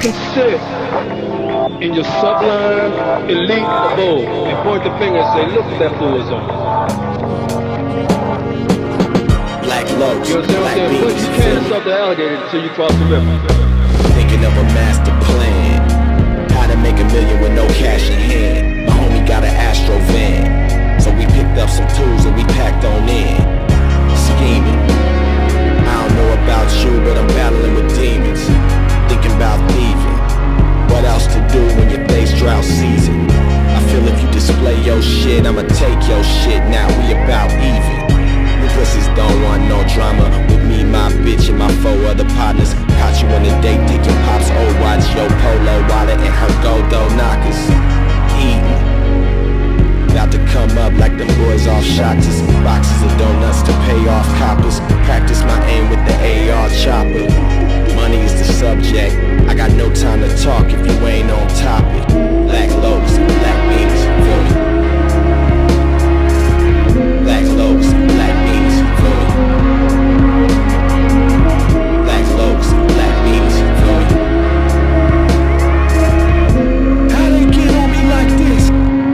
can sit in your sublime, elite abode and point the finger and say, look what that fool is on. Black loaves, You know what I'm black saying? But beans, you can't insult the alligator until you cross the river. thinking of a master plan, how to make $1 million with no cash in hand. My homie got an Astro van, so we picked up some tools and we packed on in, scheming. I don't know about you, but I'm battling with demons, thinking about thieving. What else to do when you face drought season? I feel if you display your shit, I'ma take your shit. Now we about even. You pussies don't want no drama with me, my bitch, and my 4 other partners. Caught you on a date, take your pop's old watch, your polo wallet, and her Goldo knockers. Eating, about to come up like them boys off shotters. Boxes of donuts to pay off coppers. Practice my aim with the AR chopper. Money is the subject, I got no time to talk if you ain't on topic. Black loaves, black beans, feel me? Black loaves, black beans, feel me? Black loaves, black beans, feel me? How they get on me like this?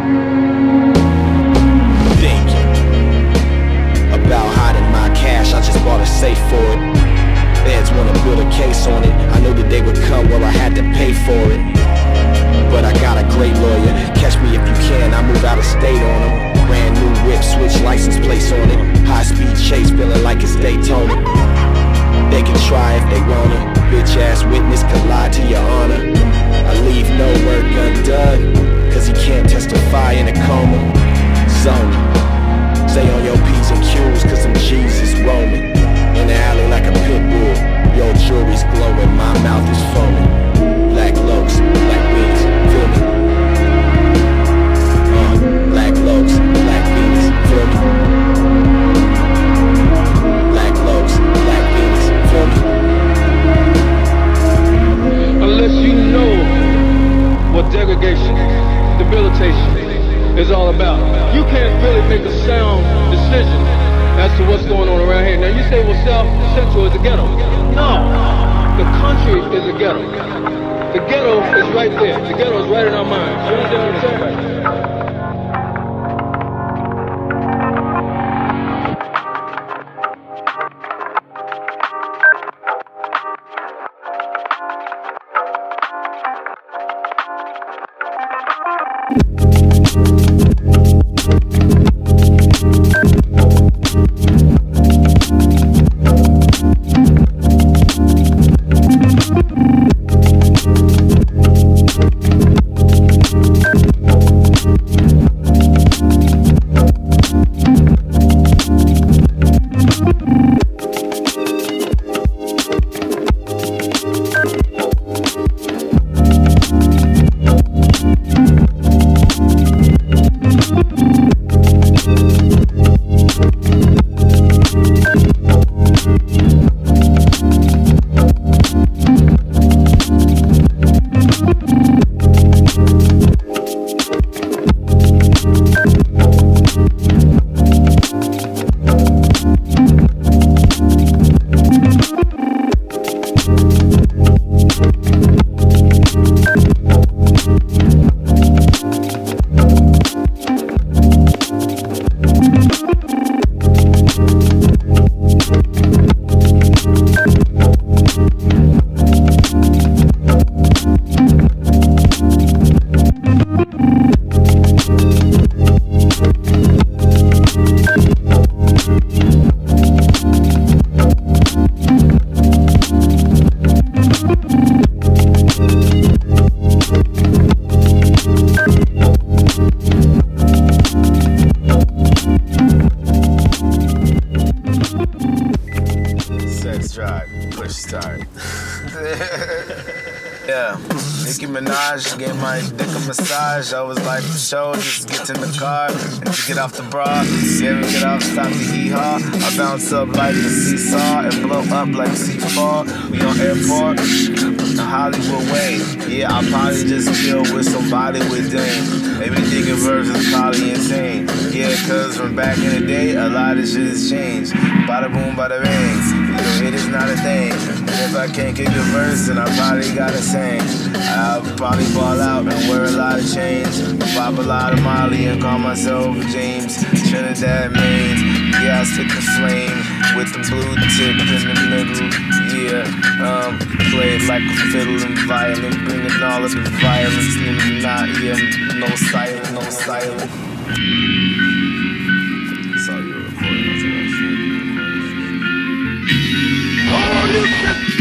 Thinking about hiding my cash, I just bought a safe for it. Feds wanna build a case on it. I knew the day would come where I had to pay for it, but I got a great lawyer. Catch me if you can, I move out of state on him. Brand new whip, switch license plates on it. High speed chase, feeling like it's Daytona. They can try if they wanna. Bitch ass witness could lie to your honor. I leave no work undone, cause he can't testify in a coma. Zone, stay on your P's and Q's, cause them G's is roaming. In the alley like a pit bull, your jewelry's glowing, my mouth is foaming. Black loaves, black beans, feel me? Black loaves, black beans, feel me? Black loaves, black beans, feel me? Unless you know what degradation, debilitation is all about, you can't really make a sound decision as to what's going on around here. Now you say, well, South Central is the ghetto. No, the country is the ghetto. The ghetto is right there. The ghetto is right in our minds. You understand what I'm saying? Yeah, Nicki Minaj gave my dick a massage. I was like, for sure, just get in the car and to get off the bra. Yeah, we get off, stop the hee-haw. I bounce up like a seesaw and blow up like C4. We on airport, the Hollywood way. Yeah, I'll probably just chill with somebody with Dame. Maybe thinking verbs is probably insane. Yeah, cause from back in the day, a lot of shit has changed. Bada boom, bada bang. The hit is not a thing. And if I can't kick a verse, then I probably gotta sing. I'll probably ball out and wear a lot of chains. Pop a lot of Molly and call myself James. Trinidad, Maine. Yeah, I stick the flame with the blue tip in the middle. Yeah, play it like a fiddle and violin, bringing all of the violence in the night. Yeah, no silent, no silent. Saw you were recording after that shit. Oh, you can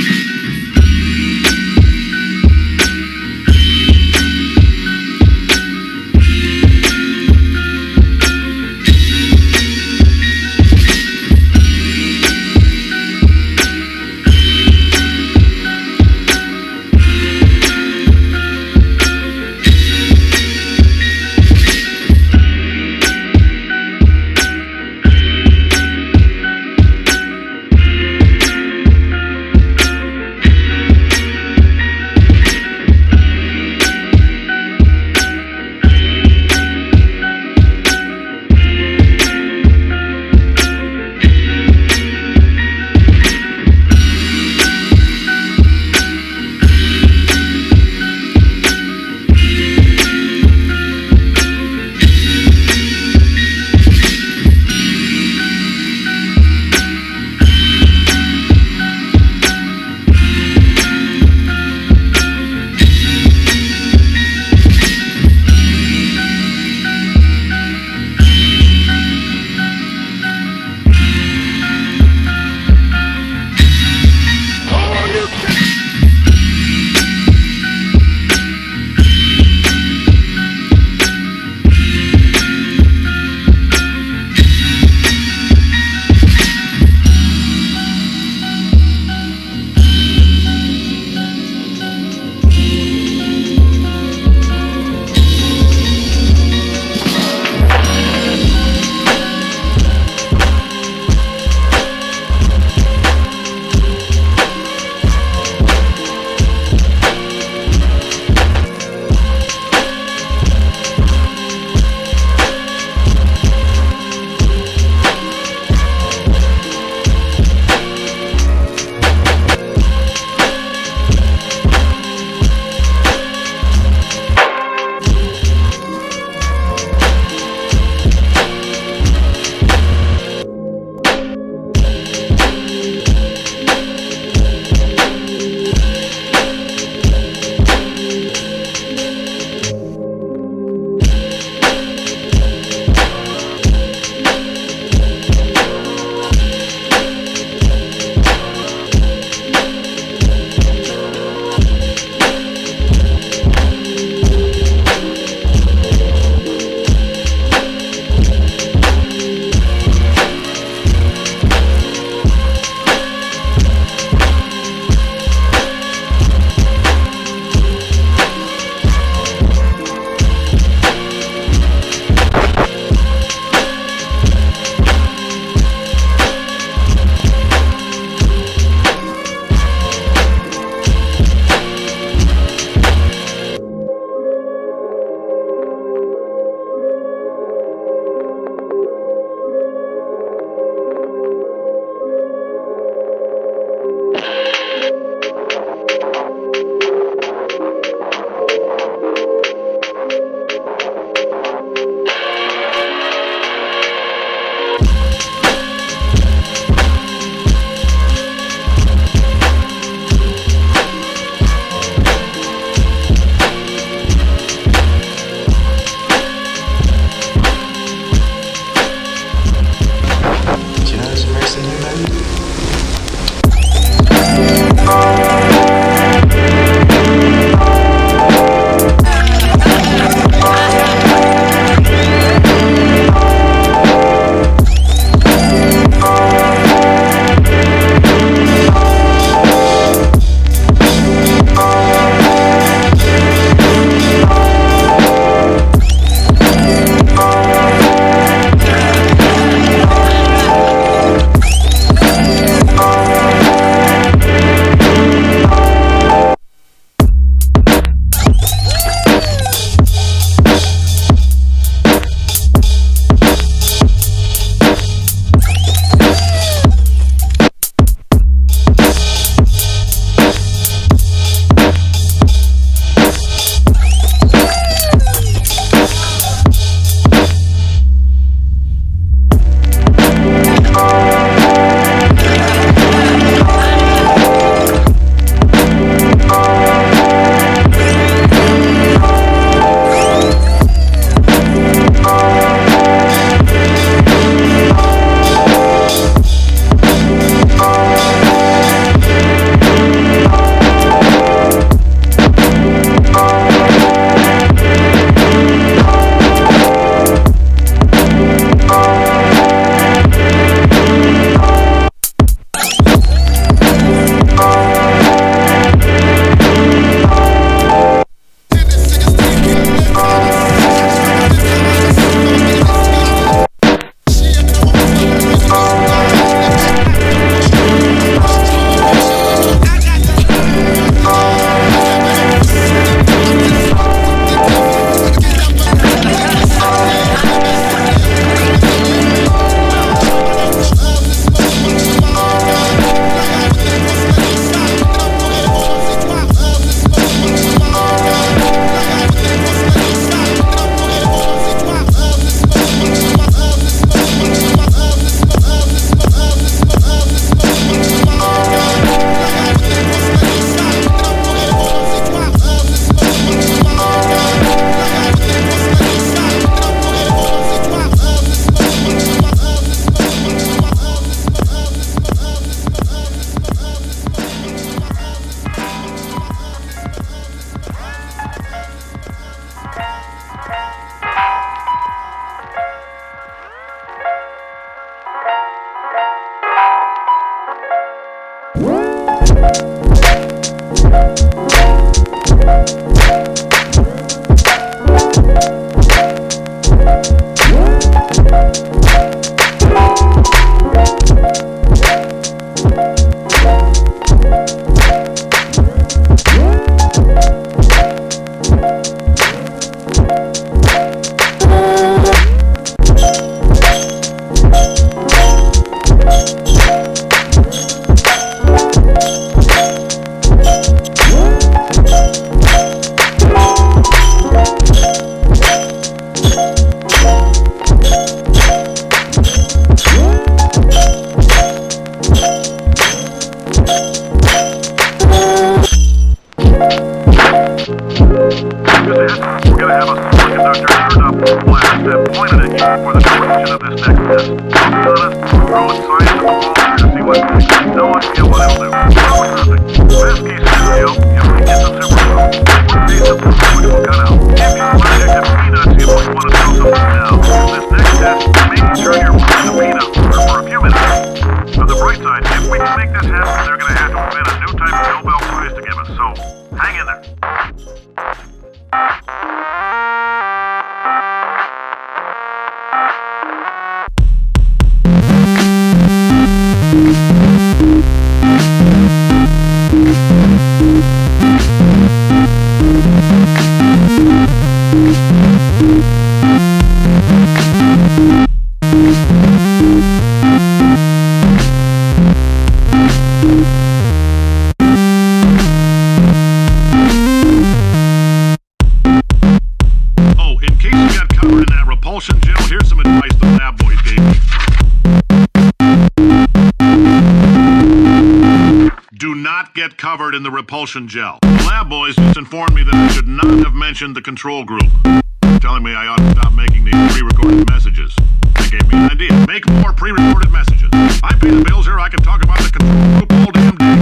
Get covered in the repulsion gel. The lab boys just informed me that I should not have mentioned the control group, telling me I ought to stop making these pre-recorded messages. They gave me an idea. Make more pre-recorded messages. I pay the bills here. I can talk about the control group all damn day.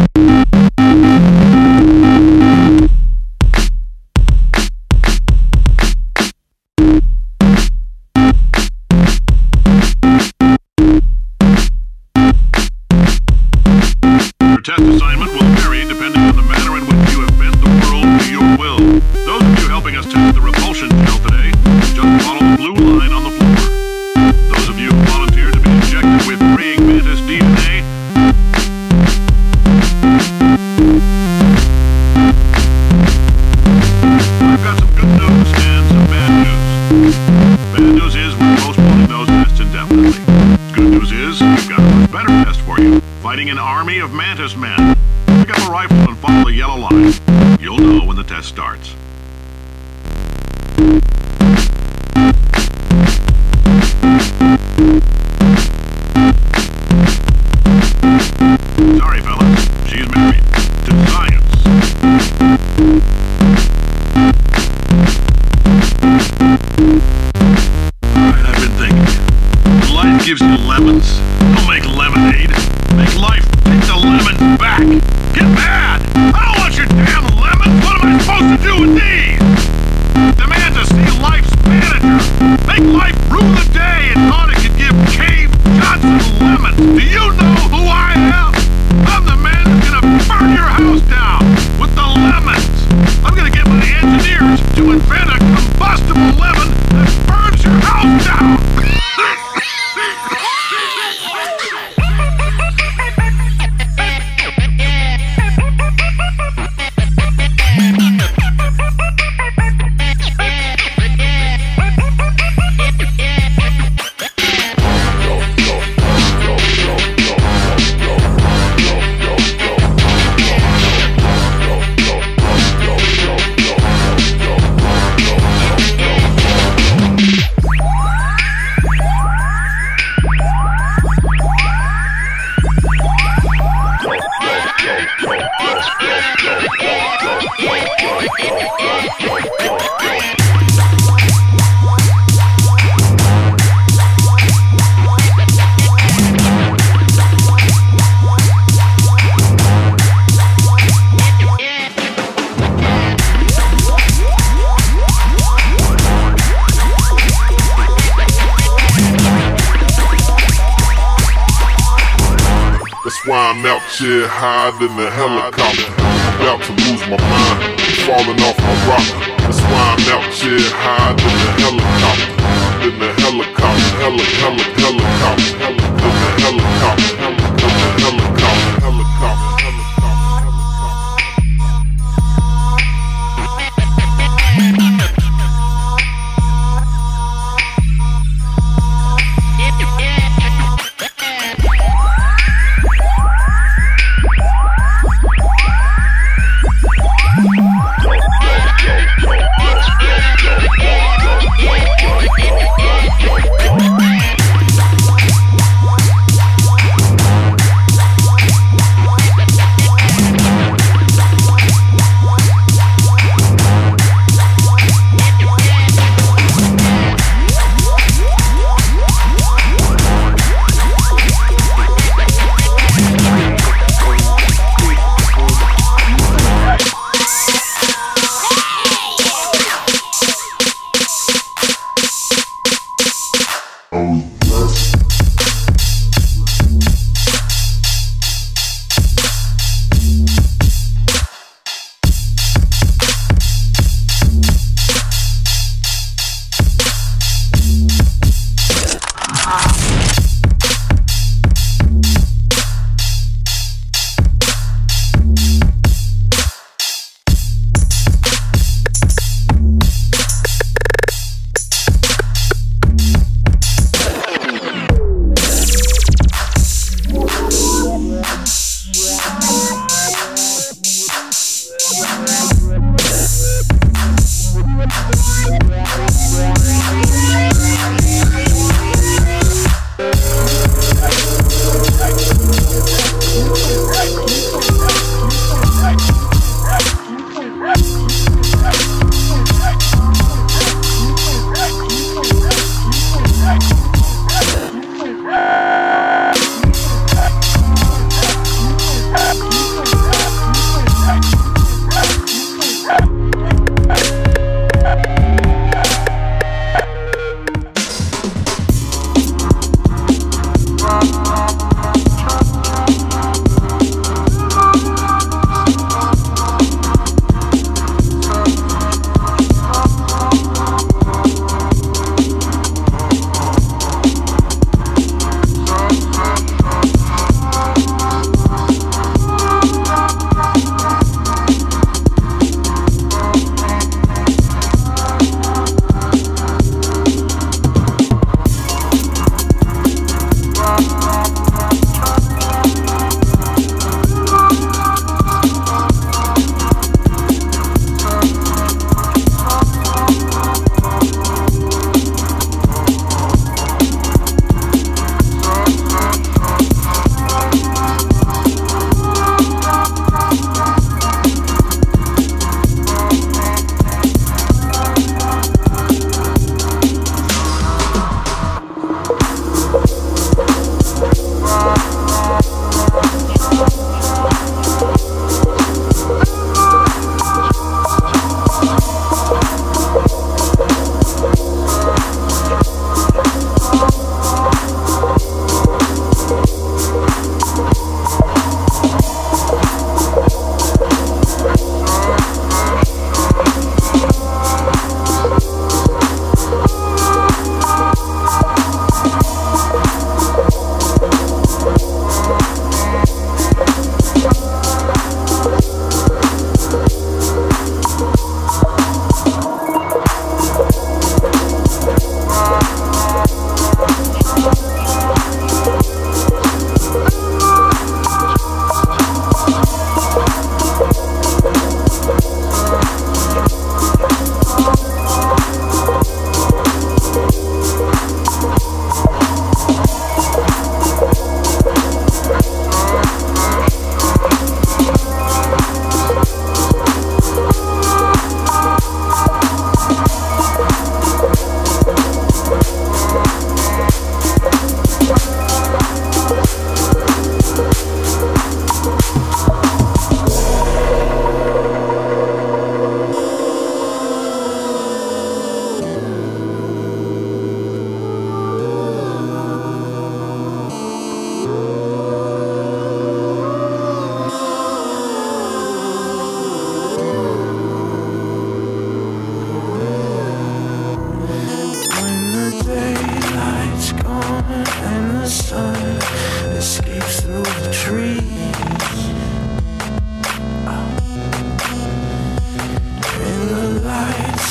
Your test assignment will vary depending on the manner in which you have bent the world to your will. Those of you helping us test the repulsion gel today, just follow the blue line on the floor. Those of you who volunteered to be injected with praying mantis DNA, I've got some good news and some bad news. Bad news is we're postponing those tests indefinitely. Good news is we've got a much better test for you. Fighting an army of mantis men. Pick up a rifle and follow the yellow line. You'll know when the test starts. Sorry, fellas. She's married. To science. Alright, I've been thinking. When life gives you lemons, don't make lemonade. Make life take the lemons back. Get mad! I don't want your damn lemons! What am I supposed to do with these? Demand to see life's manager. Make life rule the day and thought it could give Cave Johnson lemons. Do you know who I am? I'm the man who's gonna burn your house down with the lemons. I'm gonna get my engineers to invent a combustible lemon that burns your house down. That's why I'm out here higher than the helicopter. about to lose my mind, falling off my rock. That's why I'm out here high in the helicopter. In the helicopter, helicopter.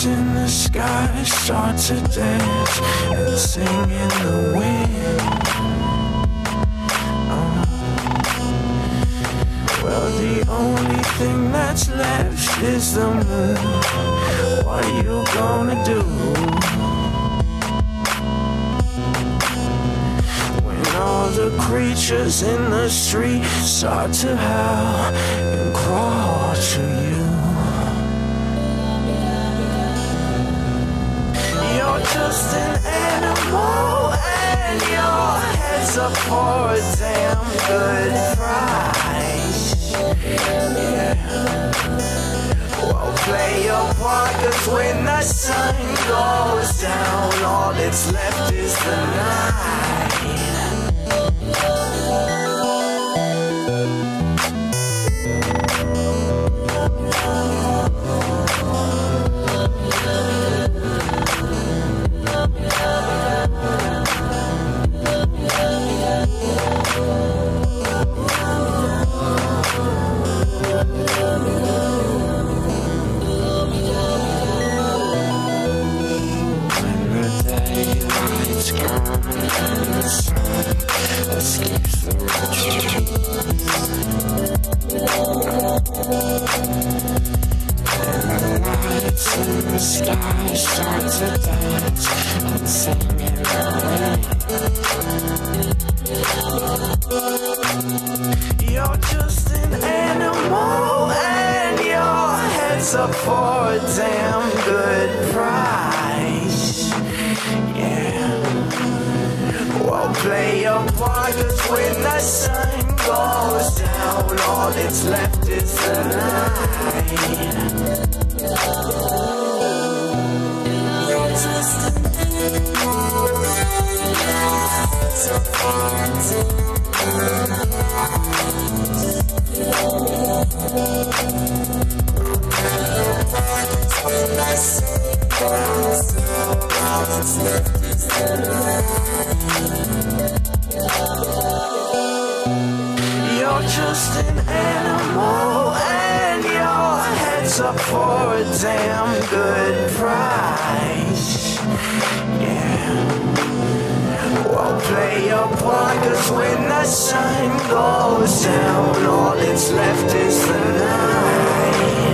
in the sky start to dance and sing in the wind. Well, the only thing that's left is the moon. What are you gonna do when all the creatures in the street start to howl and crawl to you? You're just an animal and your head's up for a damn good price. Yeah. Well, play your part, 'cause when the sun goes down, all that's left is the night. Escapes the and the lights in the sky start to dance and sing in the wind. You're just an animal and your head's up for a damn good price. Yeah. Well, play your part, 'cause when the sun goes down, all that's left is the night. You're just an animal, so far to when the sun goes down, all that's left is the night. You're just an animal and your head's up for a damn good price. Yeah. Well, play your part, 'cause when the sun goes down, all that's left is the night.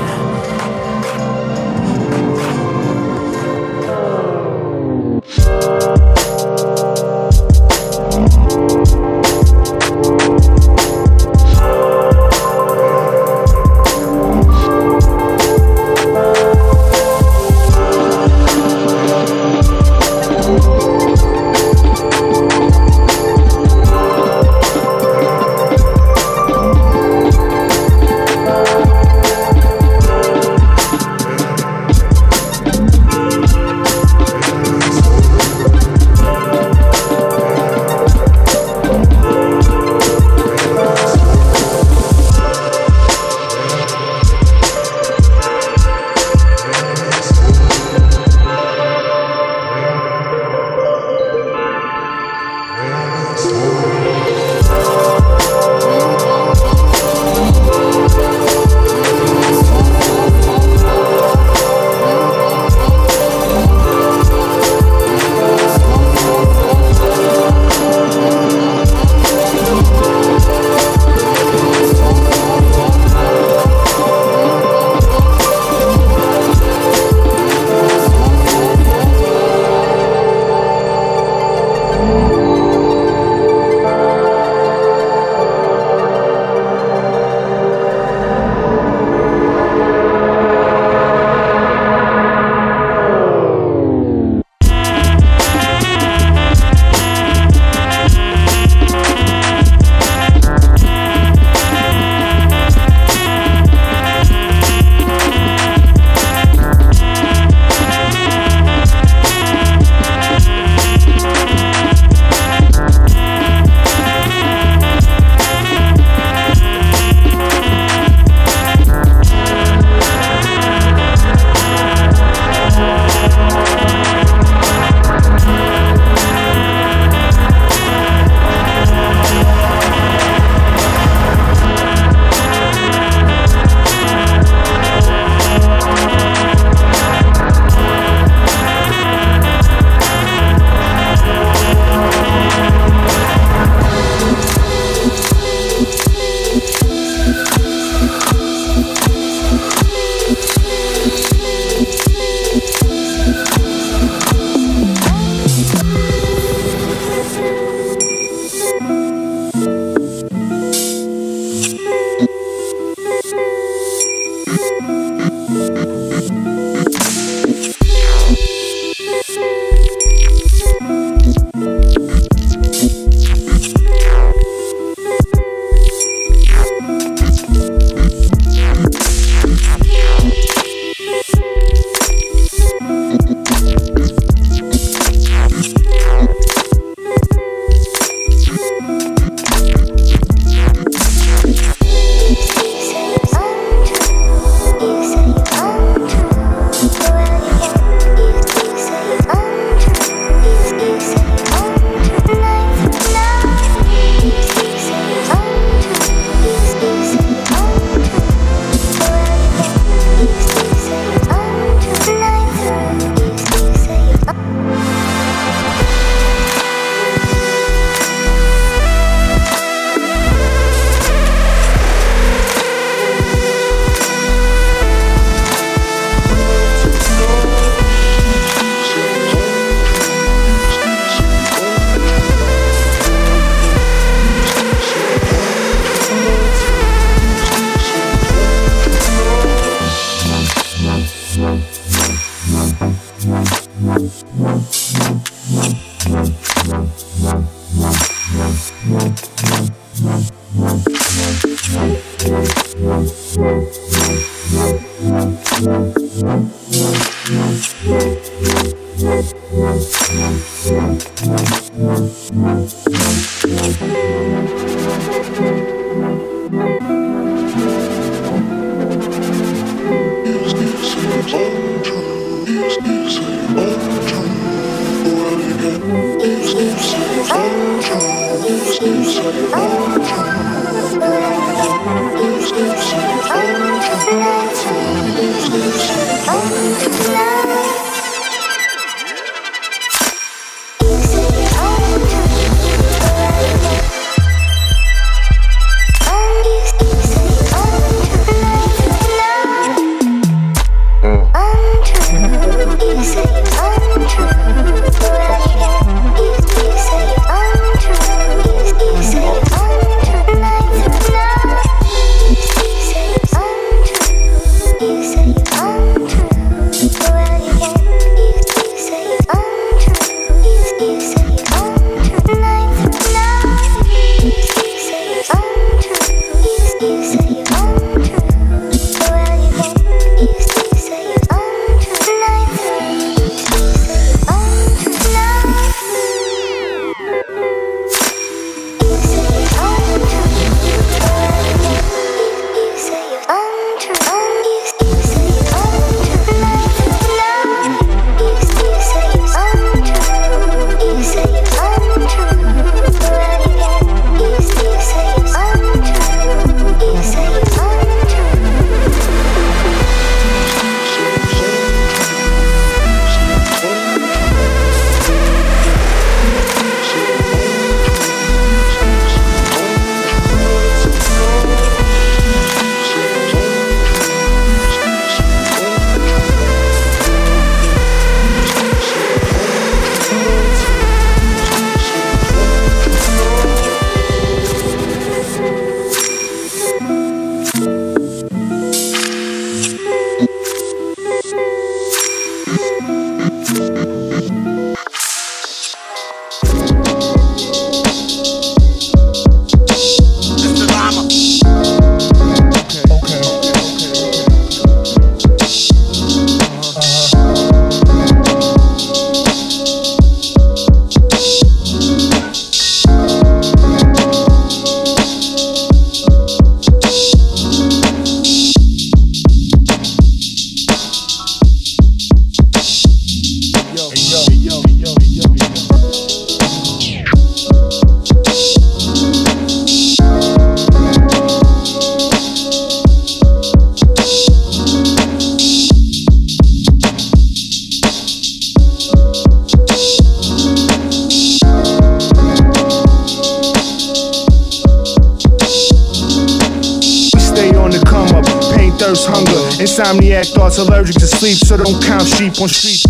thirst, hunger, insomniac thoughts, allergic to sleep, so don't count sheep on streets.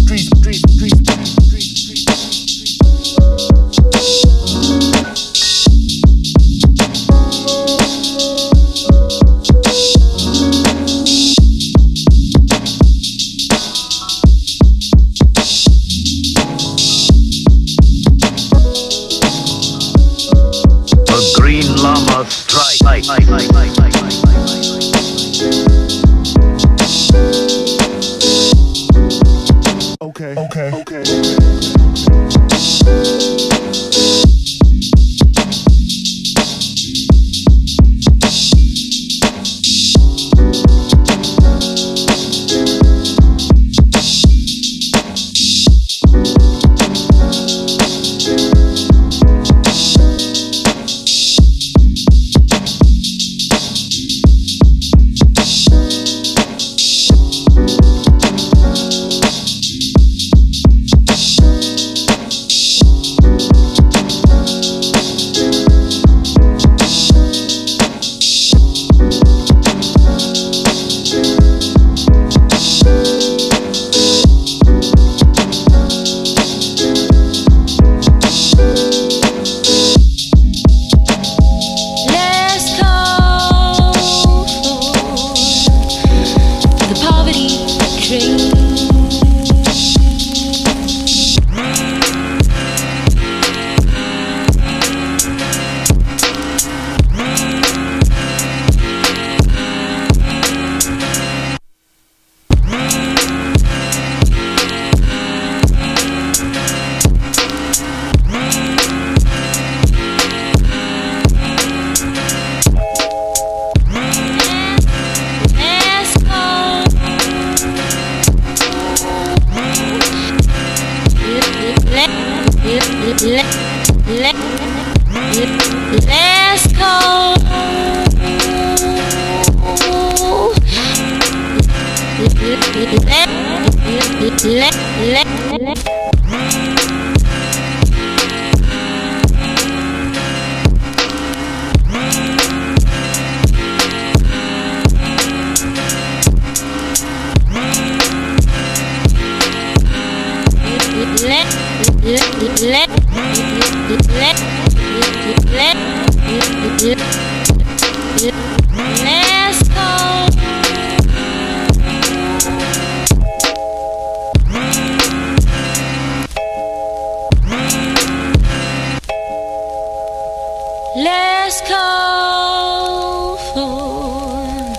A green llama strike. Okay. Let's go. Let's go. Let's go for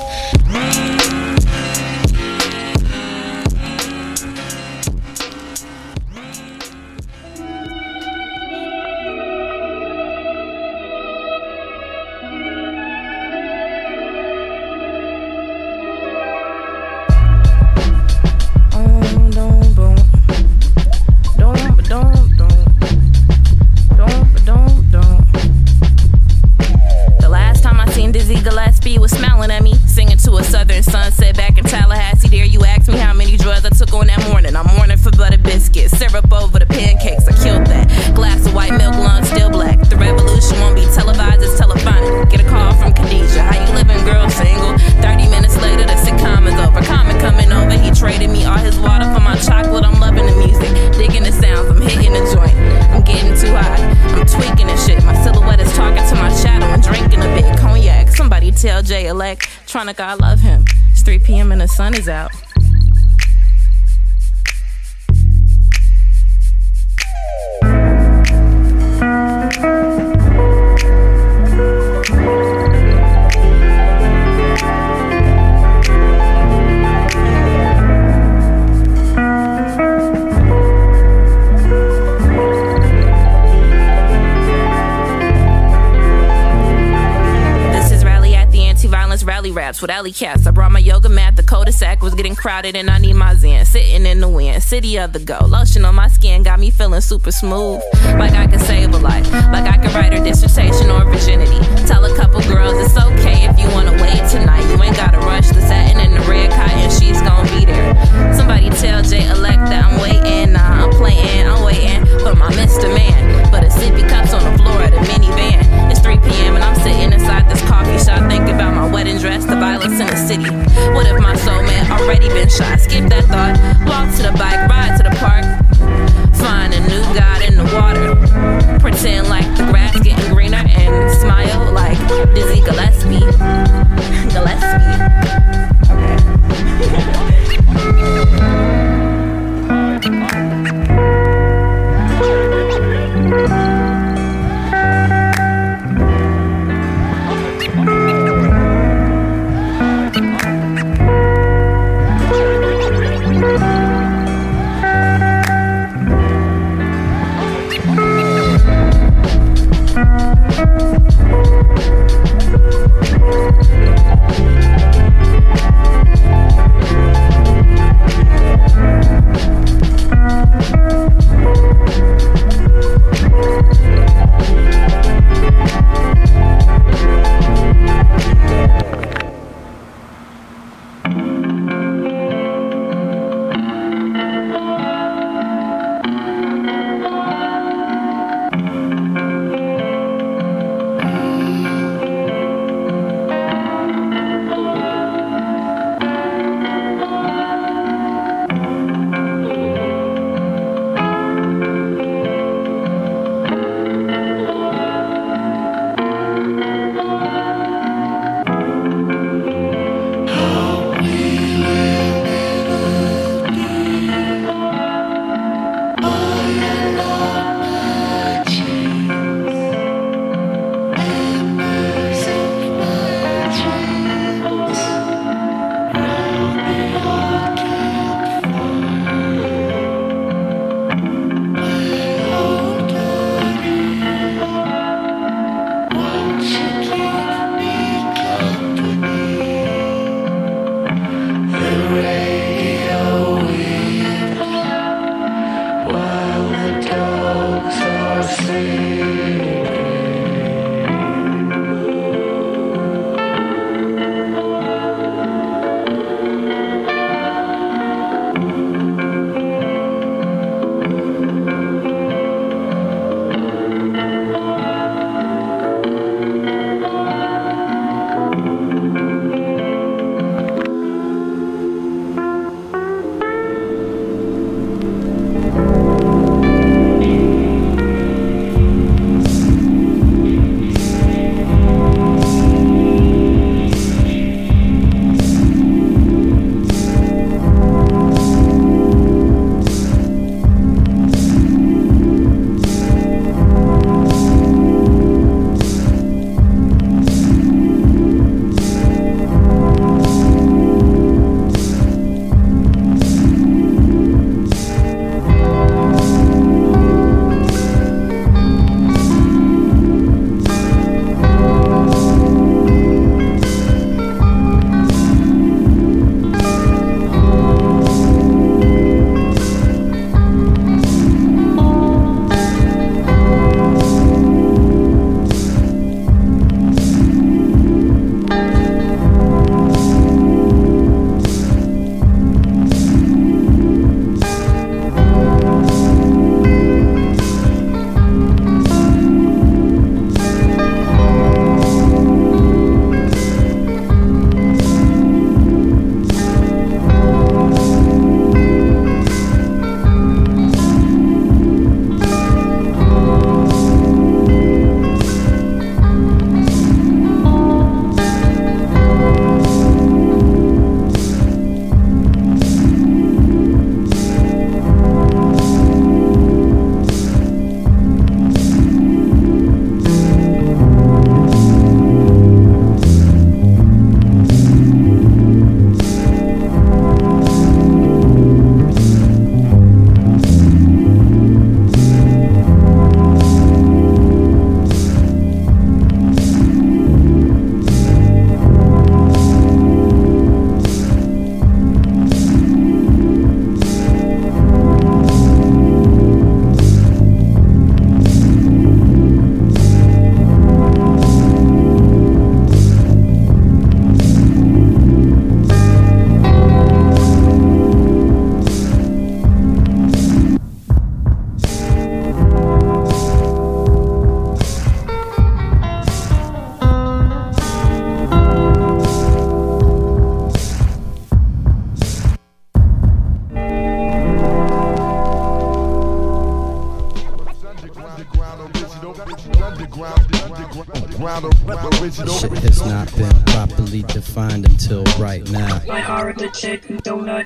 The last time I seen Dizzy Gillespie was smiling at me, singing to a southern sunset back in Tallahassee. There you asked me how many drugs I took on that morning. I'm mourning for butter biscuits, syrup over the pancakes, I killed that. Glass of white milk, lungs still black. The revolution won't be televised, it's telephonic. Get a call from Khadijah, how you living girl, single? 30 minutes later the sitcom is over. Common coming over, he traded me all his water for my chocolate. I'm loving the music, digging the sounds, I'm hitting the joint. I'm getting too high, I'm tweaking and shit. My silhouette is talking to my shadow and drinking a bit cognac. Somebody tell J-Elect, Tronica I love him. It's 3 p.m. and the sun is out. Rally raps with alley cats. I brought my yoga mat, the cul-de-sac was getting crowded and I need my zen. Sitting in the wind, city of the go. Lotion on my skin got me feeling super smooth. Like I could save a life, like I could write a dissertation on virginity. Tell a couple girls it's okay if you wanna wait tonight. You ain't gotta rush, the satin and the red cotton, she's gonna be there. Somebody tell J-Elect that I'm waiting. Nah, I'm playing, I'm waiting for my Mr. Man. But a sippy cups on the floor of the minivan. It's 3 p.m. and I'm sitting inside this coffee shop thinking about my wedding dress, the violence in the city. What if my soulmate already been shot? Skip that thought, walk to the bike, ride to the park. Find a new god in the water. Pretend like the grass getting greener and smile like Dizzy Gillespie. Gillespie. round original. Shit has not been properly defined until right now. My heart, the chicken donut.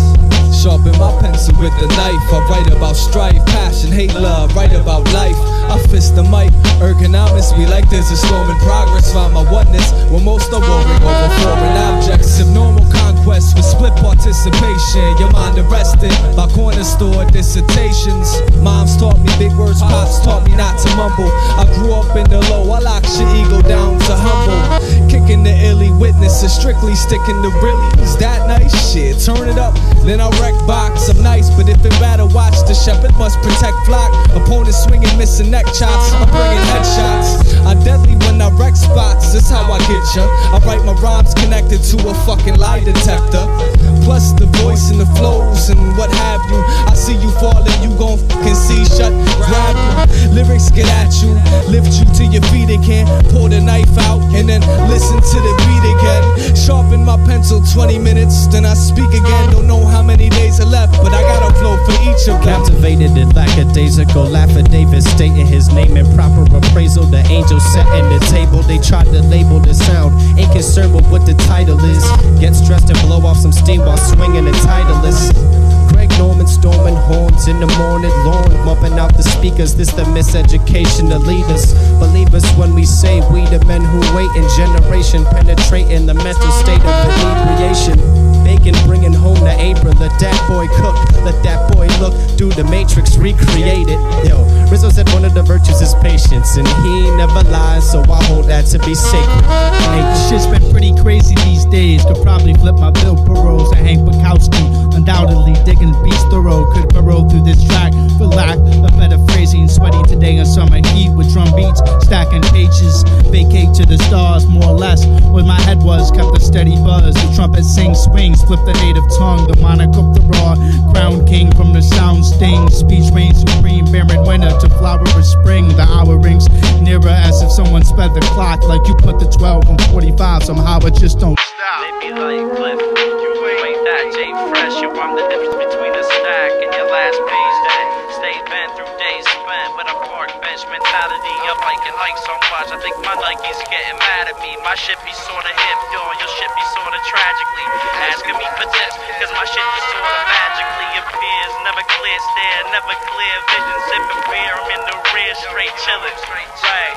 Sharpen my pencil with the knife. I write about strife, passion, hate, love. Write about life. I fist the mic. Ergonomics be like there's a storm in progress. Find my oneness when most are warring over foreign objects. Abnormal conquest with split participation. Your mind arrested by corner store dissertations. Moms taught me big words, pops taught me not to mumble. I grew up in the low. I locked your ego down to humble. Kicking the illy witnesses, strictly sticking to really. Is that nice shit? Turn it up, then I wreck box. I'm nice, but if in battle, watch the shepherd must protect flock. Opponents swinging, missing neck chops. I'm bringing headshots. I deadly when I wreck spots. That's how I get ya. I write my rhymes connected to a fucking lie detector. Plus the voice and the flows and what have you. I see you falling, you gon' fucking see. Shut, grab you. Lyrics get at you, lift you to your feet again. Pull the knife out and then listen to the beat again. Sharpen my pencil 20 minutes, then I speak again. Don't know how many days are left, but I got a flow for each of them. Captivated in lackadaisical, David stating his name in proper appraisal. The angels setting the table, they tried to label the sound. Ain't concerned with what the title is. Get stressed and blow off some steam while swinging the Titleist. Greg Norman storming horns in the morning lawn, bumping out the speakers. This the miseducation to lead us. Believe us when we say we the men who wait in generation, penetrating the mental state of inebriation. Bacon bringing home the apron. Let that boy cook, let that boy look. Do the Matrix recreate it. Yo, Rizzo said one of the virtues is patience, and he never lies, so I hold that to be sacred. Hey, shit's been pretty crazy these days. Could probably flip my Bill Burroughs and Hank Bukowski. Undoubtedly digging beats thorough. Could burrow through this track for lack of better phrasing. Sweating today in summer heat with drum beats, stacking pages. Vacate to the stars, more or less. Where my head was, kept a steady buzz. The trumpet sings, swings, flip the native tongue. The monarch of the raw, crown king from the sound sting. Speech reigns supreme, bearing winter to flower of spring. The hour rings nearer as if someone sped the clock. Like you put the 12 on 45, somehow it just don't stop. They be like Cliff, you ain't that J Fresh. You I'm the difference between a stack and your last page that stay bent through days spent with a park bench mentality. I'm hiking like so much, I think my Nike's getting mad at me. My shit be sorta hip, yo, your shit be sorta tragically asking me for tips, cause my shit just sorta magically appears. Never clear stare, never clear vision. Sipping beer, I'm in the rear, straight chillin'. Right.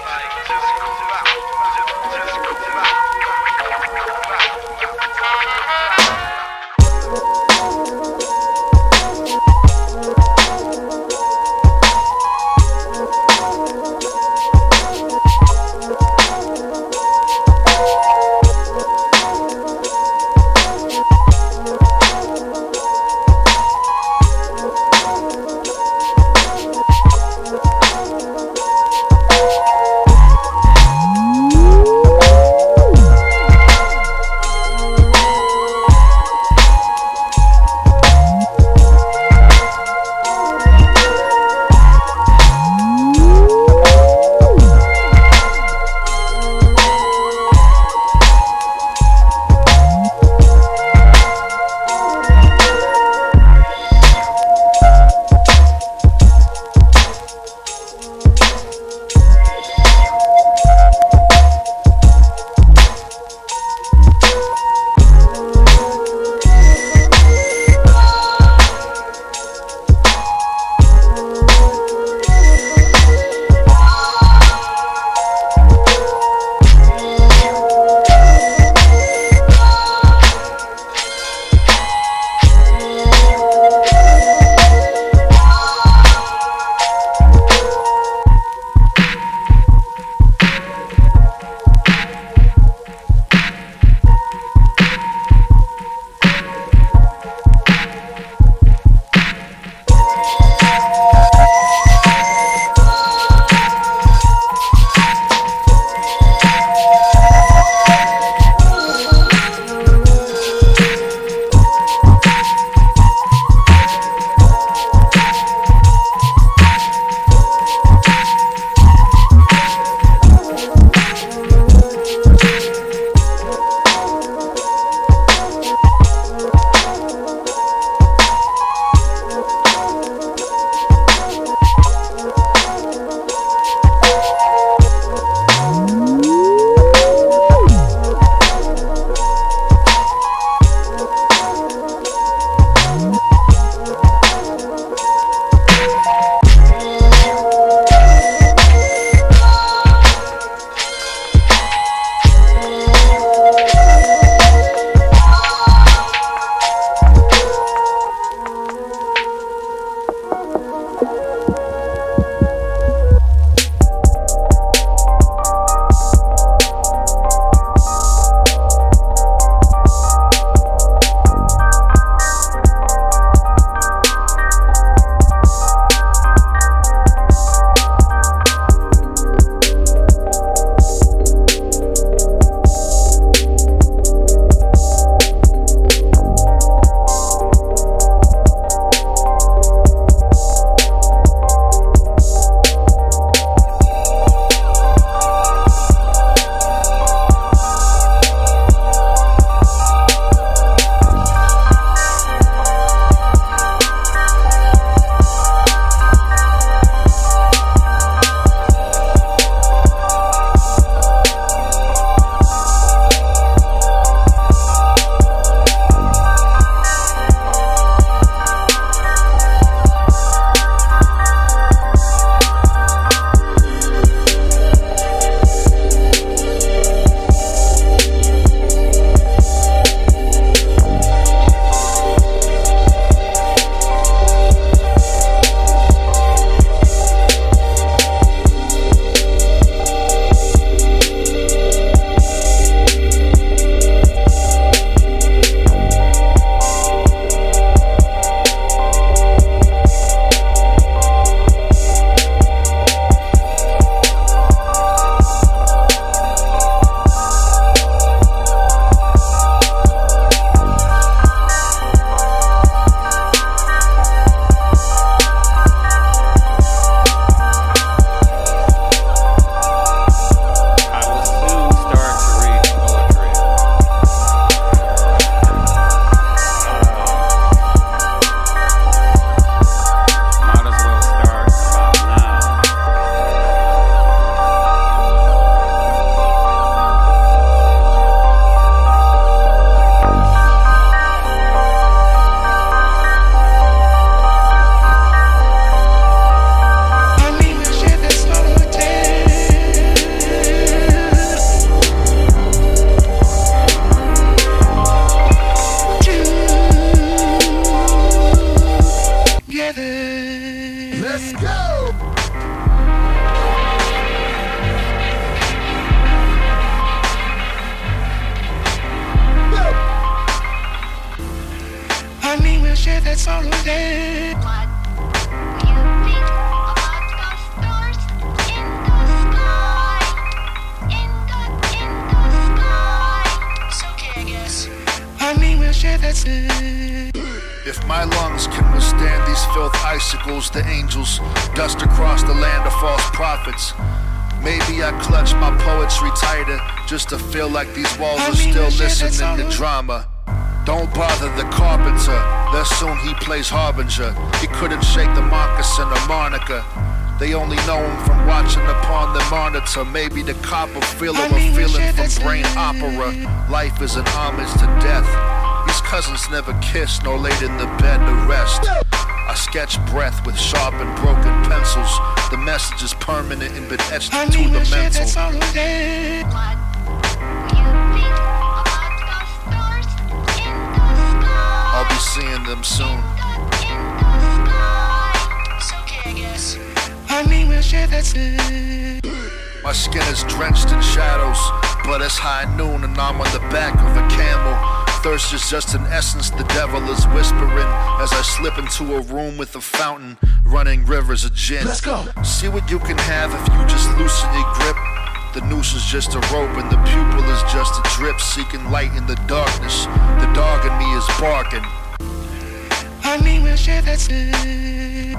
that's all of that. What do you think about those stars in the sky? In the sky. It's okay, I guess. I mean, we'll share that's it. If my lungs can withstand these filth icicles, the angels dust across the land of false prophets. Maybe I clutch my poetry tighter just to feel like these walls are still listening to drama. Don't bother the carpenter, there soon he plays harbinger. He couldn't shake the moccasin or Monica. They only know him from watching upon the monitor. Maybe the cop will feel him a feeling from brain opera. Life is an homage to death. These cousins never kissed nor laid in the bed to rest. I sketch breath with sharp and broken pencils. The message is permanent and been etched into the mental. That's all of that. What do you think about those stars in the sky? I'll be seeing them soon. In the sky. It's okay, I guess. I mean, we'll share that's it. My skin is drenched in shadows, but it's high noon and I'm on the back of a camel. Thirst is just an essence the devil is whispering as I slip into a room with a fountain running rivers of gin. Let's go. See what you can have if you just loosen your grip. The noose is just a rope and the pupil is just a drip, seeking light in the darkness. The dog in me is barking. I mean, we'll share that's it.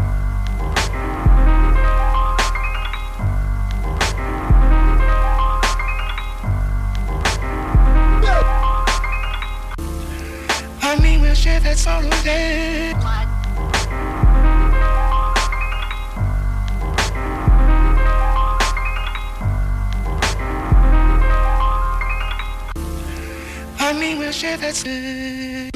I mean, we'll share that's all of that. What? I mean, we'll share that's it.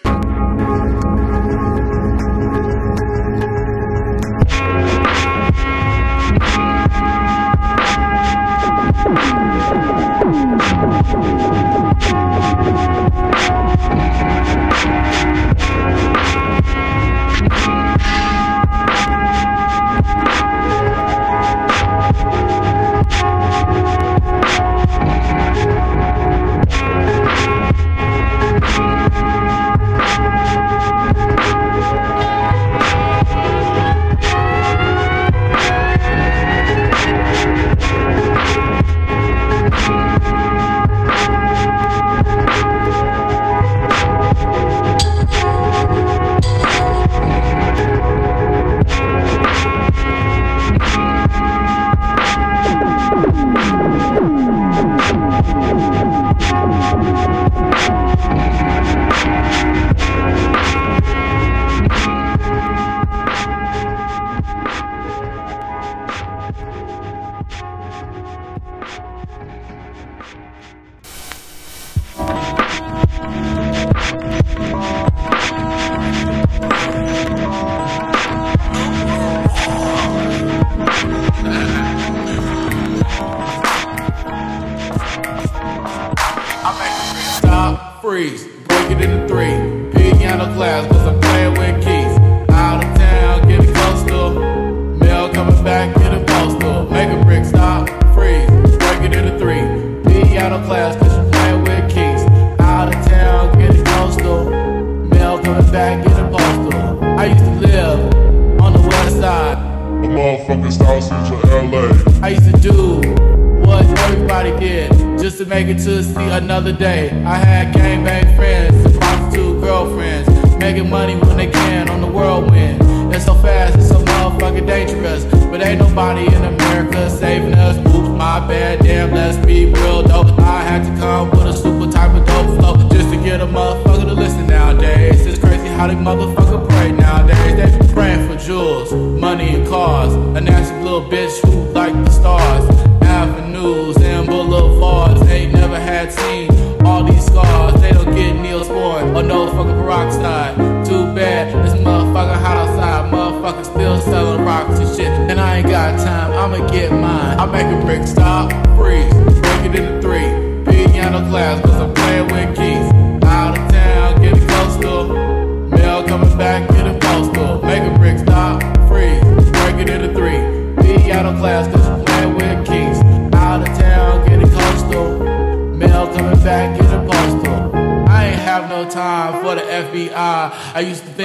Stop, freeze, break it into three. Piano class, cause I'm playing with keys. Out of town, getting coastal. Mail coming back, getting postal. Make a brick, stop, freeze, break it into three. Piano class, cause I'm playing with keys. Out of town, getting coastal. Mail coming back, getting postal. I used to live on the west side. A motherfucking South Central LA. I used to do what everybody did just to make it to see another day. I had gangbang friends and prostitute girlfriends, making money when they can on the whirlwind. It's so fast, it's so motherfucking dangerous, but ain't nobody in America saving us. Oops, my bad, damn, let's be real though. I had to come with a super type of dope flow just to get a motherfucker to listen nowadays. It's crazy how they motherfucker pray nowadays. They praying for jewels, money and cars, a nasty little bitch who like the stars. Avenues and boulevards, they never had seen all these scars. They don't get Neosporin or no fucking peroxide. Too bad, this motherfucker hot outside. Motherfucker still selling rocks and shit, and I ain't got time, I'ma get mine. I make a brick, stop, freeze, break it into three. Piano class, cause I'm playing with keys. Out of town, getting coastal. Mail coming back, getting postal. Make a brick, stop, freeze, break it into three. Piano class, cause I'm playing with keys. Out of town, getting coastal. Mail coming back, getting postal. I ain't have no time for the FBI. I used to think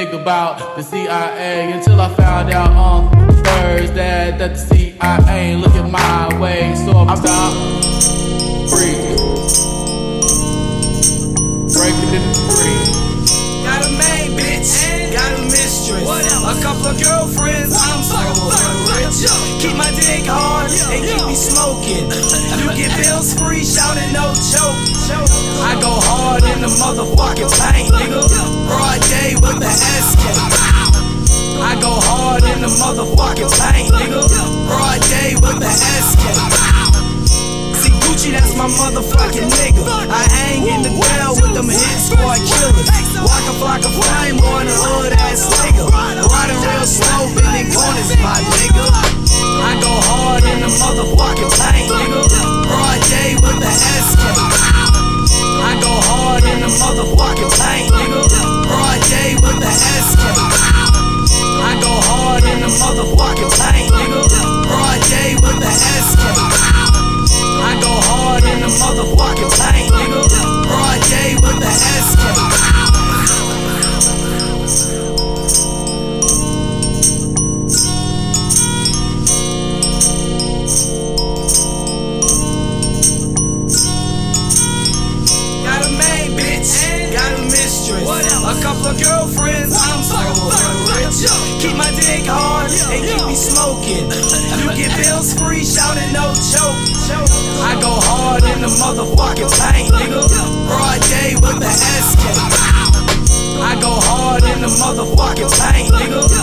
think about the CIA until I found out on Thursday that the CIA ain't looking my way. So I'm down, freaking, breaking it into three. Got a main bitch, got a mistress, a couple of girlfriends, I'm so rich. Keep my dick hard and keep me smoking. You get bills free, shouting no joke. I go hard in the motherfucking paint, nigga. Broad day with the SK. I go hard in the motherfucking paint, nigga. Broad day with the SK. See Gucci, that's my motherfucking nigga. I hang in the Dell with them hit squad killers. Walk a flock of flame on a hood ass nigga. Riding real slow, bending corners, my nigga. I go hard in the motherfucking paint, nigga. Broad day with the SK. I go hard in the motherfucking paint, nigga. Broad day with the SK. I go hard in the motherfucking paint, nigga. Broad day with the SK. I go hard in the motherfucking paint, nigga. Broad day with the SK. A couple of girlfriends, I'm so rich. Keep my dick hard and keep me smoking. You get bills free, shouting no joke. I go hard in the motherfucking paint, nigga. Broad day with the SK. I go hard in the motherfucking paint, nigga.